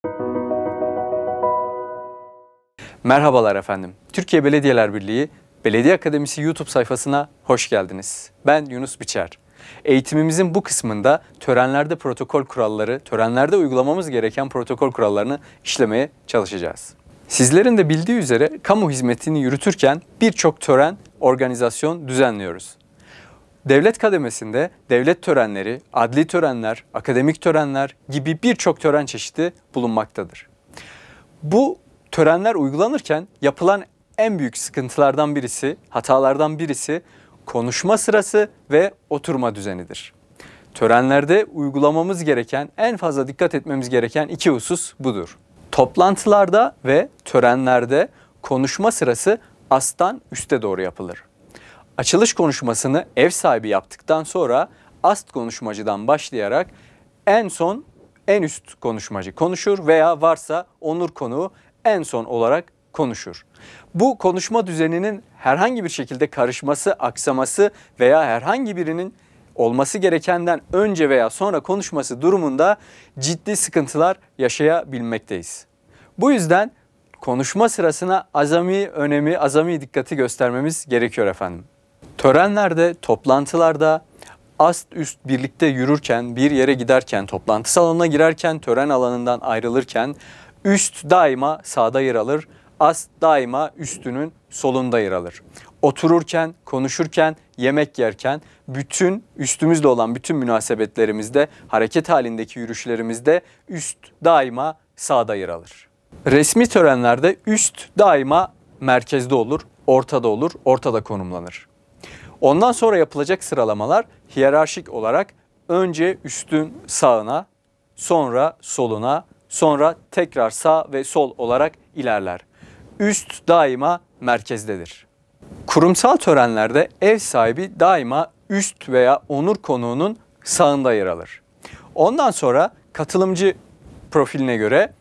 Merhabalar efendim. Türkiye Belediyeler Birliği Belediye Akademisi YouTube sayfasına hoş geldiniz. Ben Yunus Biçer. Eğitimimizin bu kısmında törenlerde protokol kuralları, törenlerde uygulamamız gereken protokol kurallarını işlemeye çalışacağız. Sizlerin de bildiği üzere kamu hizmetini yürütürken birçok tören, organizasyon düzenliyoruz. Devlet kademesinde devlet törenleri, adli törenler, akademik törenler gibi birçok tören çeşidi bulunmaktadır. Bu törenler uygulanırken yapılan en büyük sıkıntılardan birisi, hatalardan birisi konuşma sırası ve oturma düzenidir. Törenlerde uygulamamız gereken, en fazla dikkat etmemiz gereken iki husus budur. Toplantılarda ve törenlerde konuşma sırası asttan üste doğru yapılır. Açılış konuşmasını ev sahibi yaptıktan sonra ast konuşmacıdan başlayarak en son en üst konuşmacı konuşur veya varsa onur konuğu en son olarak konuşur. Bu konuşma düzeninin herhangi bir şekilde karışması, aksaması veya herhangi birinin olması gerekenden önce veya sonra konuşması durumunda ciddi sıkıntılar yaşayabilmekteyiz. Bu yüzden konuşma sırasına azami önemi, azami dikkati göstermemiz gerekiyor efendim. Törenlerde, toplantılarda ast üst birlikte yürürken, bir yere giderken, toplantı salonuna girerken, tören alanından ayrılırken üst daima sağda yer alır, ast daima üstünün solunda yer alır. Otururken, konuşurken, yemek yerken, bütün üstümüzde olan bütün münasebetlerimizde, hareket halindeki yürüyüşlerimizde üst daima sağda yer alır. Resmi törenlerde üst daima merkezde olur, ortada olur, ortada konumlanır. Ondan sonra yapılacak sıralamalar hiyerarşik olarak önce üstün sağına, sonra soluna, sonra tekrar sağ ve sol olarak ilerler. Üst daima merkezdedir. Kurumsal törenlerde ev sahibi daima üst veya onur konuğunun sağında yer alır. Ondan sonra katılımcı profiline göre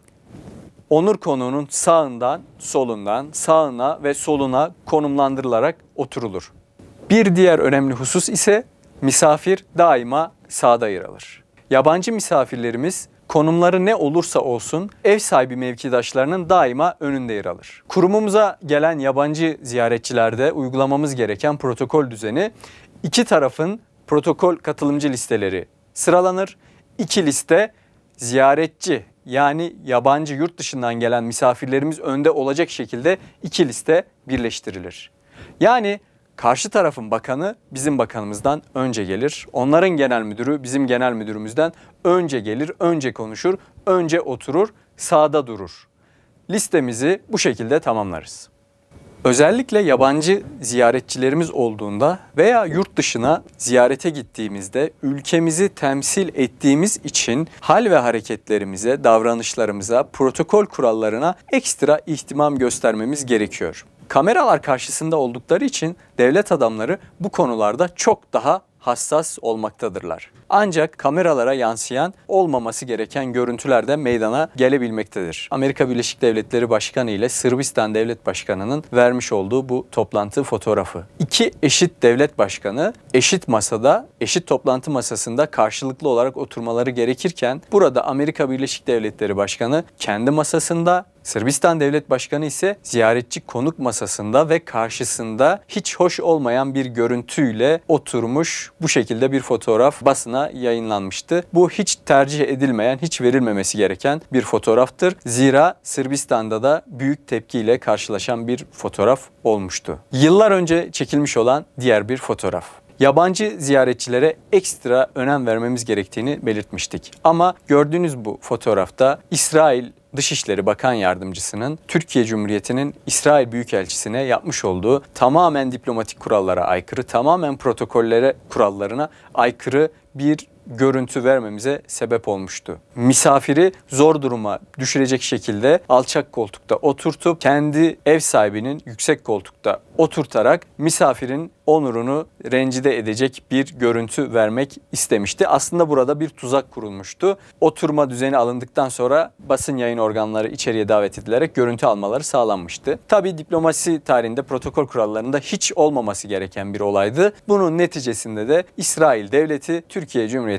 onur konuğunun sağından, solundan, sağına ve soluna konumlandırılarak oturulur. Bir diğer önemli husus ise misafir daima sağda yer alır. Yabancı misafirlerimiz konumları ne olursa olsun ev sahibi mevkidaşlarının daima önünde yer alır. Kurumumuza gelen yabancı ziyaretçilerde uygulamamız gereken protokol düzeni iki tarafın protokol katılımcı listeleri sıralanır. İki liste ziyaretçi yani yabancı yurt dışından gelen misafirlerimiz önde olacak şekilde iki liste birleştirilir. Yani karşı tarafın bakanı bizim bakanımızdan önce gelir. Onların genel müdürü bizim genel müdürümüzden önce gelir, önce konuşur, önce oturur, sağda durur. Listemizi bu şekilde tamamlarız. Özellikle yabancı ziyaretçilerimiz olduğunda veya yurt dışına ziyarete gittiğimizde ülkemizi temsil ettiğimiz için hal ve hareketlerimize, davranışlarımıza, protokol kurallarına ekstra ihtimam göstermemiz gerekiyor. Kameralar karşısında oldukları için devlet adamları bu konularda çok daha hassas olmaktadırlar. Ancak kameralara yansıyan olmaması gereken görüntüler de meydana gelebilmektedir. Amerika Birleşik Devletleri Başkanı ile Sırbistan Devlet Başkanı'nın vermiş olduğu bu toplantı fotoğrafı. İki eşit devlet başkanı eşit masada, eşit toplantı masasında karşılıklı olarak oturmaları gerekirken burada Amerika Birleşik Devletleri Başkanı kendi masasında, Sırbistan Devlet Başkanı ise ziyaretçi konuk masasında ve karşısında hiç hoş olmayan bir görüntüyle oturmuş, bu şekilde bir fotoğraf basına yayınlanmıştı. Bu hiç tercih edilmeyen, hiç verilmemesi gereken bir fotoğraftır. Zira Sırbistan'da da büyük tepkiyle karşılaşan bir fotoğraf olmuştu. Yıllar önce çekilmiş olan diğer bir fotoğraf. Yabancı ziyaretçilere ekstra önem vermemiz gerektiğini belirtmiştik. Ama gördüğünüz bu fotoğrafta İsrail Dışişleri Bakan Yardımcısının Türkiye Cumhuriyeti'nin İsrail Büyükelçisi'ne yapmış olduğu tamamen diplomatik kurallara aykırı, tamamen protokollere, kurallarına aykırı bir görüntü vermemize sebep olmuştu. Misafiri zor duruma düşürecek şekilde alçak koltukta oturtup kendi ev sahibinin yüksek koltukta oturtarak misafirin onurunu rencide edecek bir görüntü vermek istemişti. Aslında burada bir tuzak kurulmuştu. Oturma düzeni alındıktan sonra basın yayın organları içeriye davet edilerek görüntü almaları sağlanmıştı. Tabii diplomasi tarihinde protokol kurallarında hiç olmaması gereken bir olaydı. Bunun neticesinde de İsrail Devleti Türkiye Cumhuriyeti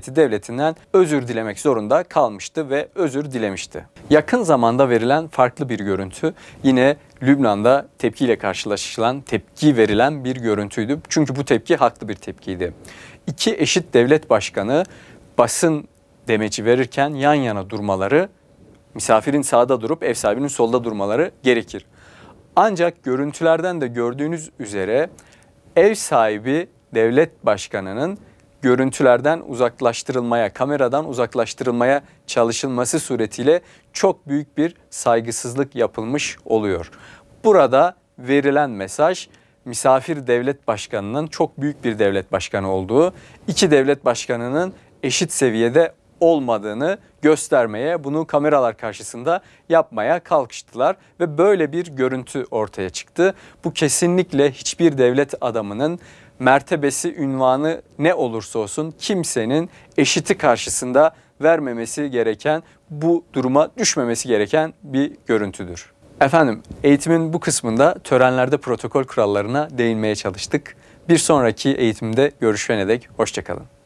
Cumhuriyeti Devleti'nden özür dilemek zorunda kalmıştı ve özür dilemişti. Yakın zamanda verilen farklı bir görüntü yine Lübnan'da tepkiyle karşılaşılan, tepki verilen bir görüntüydü. Çünkü bu tepki haklı bir tepkiydi. İki eşit devlet başkanı basın demeci verirken yan yana durmaları, misafirin sağda durup ev sahibinin solda durmaları gerekir. Ancak görüntülerden de gördüğünüz üzere ev sahibi devlet başkanının görüntülerden uzaklaştırılmaya, kameradan uzaklaştırılmaya çalışılması suretiyle çok büyük bir saygısızlık yapılmış oluyor. Burada verilen mesaj misafir devlet başkanının çok büyük bir devlet başkanı olduğu, iki devlet başkanının eşit seviyede olmadığını göstermeye, bunu kameralar karşısında yapmaya kalkıştılar ve böyle bir görüntü ortaya çıktı. Bu kesinlikle hiçbir devlet adamının mertebesi, ünvanı ne olursa olsun kimsenin eşiti karşısında vermemesi gereken, bu duruma düşmemesi gereken bir görüntüdür. Efendim, eğitimin bu kısmında törenlerde protokol kurallarına değinmeye çalıştık. Bir sonraki eğitimde görüşene dek hoşça kalın.